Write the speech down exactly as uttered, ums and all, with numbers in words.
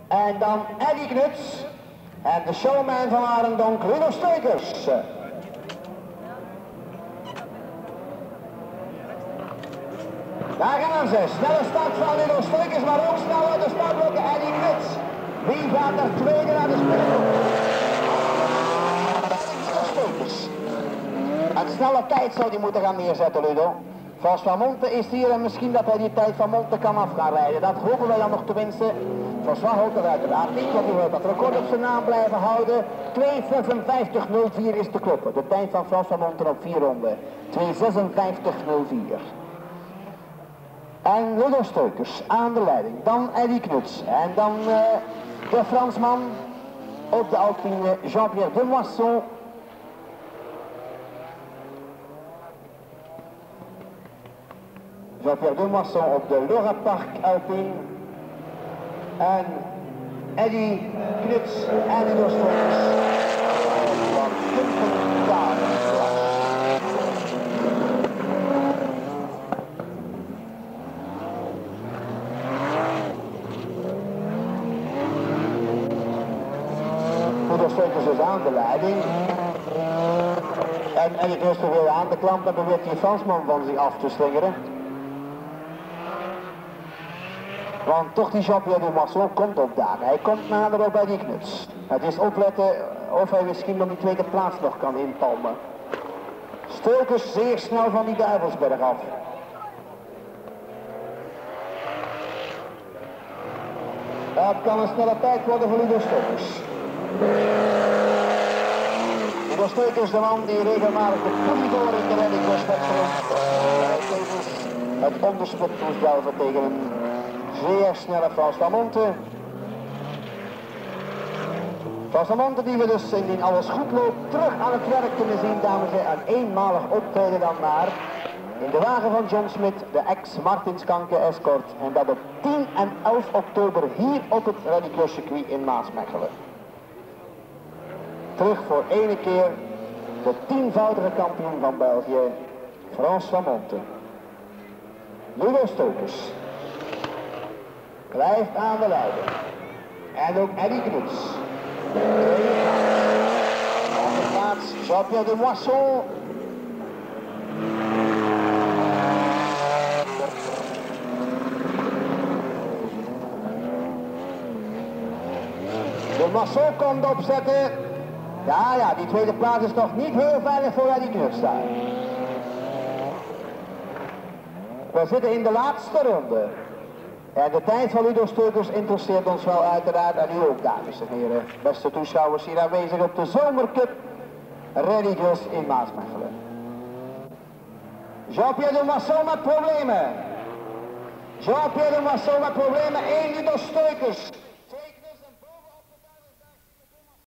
En dan Eddy Knuts. En de showman van Arendonk, Ludo Steukers. Daar gaan ze. Snelle start van Ludo Steukers, maar ook snel uit de startblokken Eddy Knuts. Wie gaat er tweede naar de sprint? Ludo Steukers. Een snelle tijd zou die moeten gaan neerzetten, Ludo. Volgens Van Monte is hier en misschien dat hij die tijd van Monte kan af gaan rijden. Dat hopen wij dan nog tenminste. Volgens houdt er uiteraard niet, want hij wil dat record op zijn naam blijven houden. twee zesenvijftig nul vier is te kloppen. De tijd van Frans van Monten op vier ronden. twee zesenvijftig nul vier. En Ludo Steukers aan de leiding. Dan Eddy Knuts. En dan uh, de Fransman op de Alpine, Jean-Pierre Demoisson. Jean-Pierre Demoisson op de Lora Park Alpine. En Eddy Knuts en Ludo Steukers. Van Kumpeltaal. Ludo Steukers is aan de leiding. En Eddy Knuts probeert aan te klampen en probeert die Fransman van zich af te slingeren. Want toch die Jean-Pierre Demoisson komt ook daar. Hij komt nader op bij die Knuts. Het is opletten of hij misschien nog die tweede plaats nog kan inpalmen. Steukers zeer snel van die Duivelsberg af. Dat kan een snelle tijd worden voor Ludo Steukers. Ludo Steukers, de man die regelmatig de poelie door in de reddingwedstrijd het onderspot moest delven tegen een zeer snelle Frans van Monte. Frans van Monte die we dus indien alles goed loopt terug aan het werk kunnen zien, dames en heren. Een eenmalig optreden dan maar in de wagen van John Smit, de ex-Martinskanke Escort. En dat op tien en elf oktober hier op het Rallycross circuit in Maasmechelen. Terug voor ene keer de tienvoudige kampioen van België, Frans van Monte. Ludo Steukers blijft aan de leiding. En ook Eddy Knuts. Op de plaats Jean-Pierre Demoisson. Demoisson komt opzetten. Ja, ja, die tweede plaats is nog niet heel veilig voor Eddy Knuts daar. We zitten in de laatste ronde. En de tijd van Ludo Steukers interesseert ons wel uiteraard en u ook, dames en heren. Beste toeschouwers hier aanwezig op de Zomercup Rallycross in Maasmechelen. Jean-Pierre Demoisson met problemen. Jean-Pierre Demoisson met problemen. één Ludo Steukers.